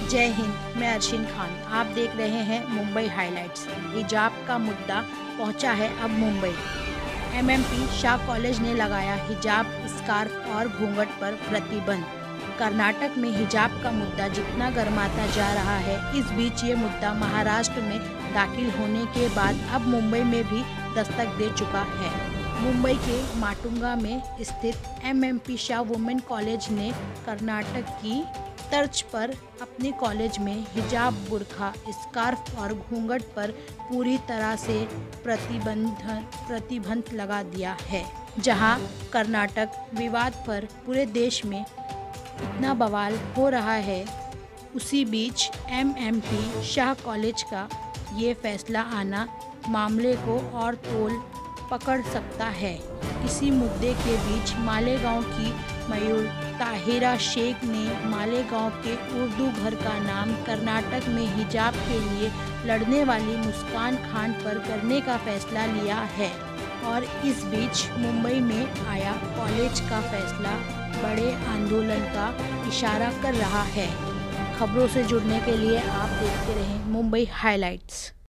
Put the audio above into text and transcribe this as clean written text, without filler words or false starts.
जय हिंद। मैं अर्शिन खान। आप देख रहे हैं मुंबई हाइलाइट्स। हिजाब का मुद्दा पहुंचा है अब मुंबई। एमएमपी शाह कॉलेज ने लगाया हिजाब, स्कार्फ और घूंघट पर प्रतिबंध। कर्नाटक में हिजाब का मुद्दा जितना गर्माता जा रहा है, इस बीच ये मुद्दा महाराष्ट्र में दाखिल होने के बाद अब मुंबई में भी दस्तक दे चुका है। मुंबई के माटुंगा में स्थित एमएमपी शाह वुमेन कॉलेज ने कर्नाटक की तर्ज पर अपने कॉलेज में हिजाब, बुर्का, स्कार्फ और घूंघट पर पूरी तरह से प्रतिबंध लगा दिया है। जहां कर्नाटक विवाद पर पूरे देश में इतना बवाल हो रहा है, उसी बीच एमएमपी शाह कॉलेज का ये फैसला आना मामले को और तोल पकड़ सकता है। इसी मुद्दे के बीच मालेगांव की मयूर ताहिरा शेख ने मालेगांव के उर्दू घर का नाम कर्नाटक में हिजाब के लिए लड़ने वाली मुस्कान खान पर करने का फैसला लिया है। और इस बीच मुंबई में आया कॉलेज का फैसला बड़े आंदोलन का इशारा कर रहा है। खबरों से जुड़ने के लिए आप देखते रहें मुंबई हाइलाइट्स।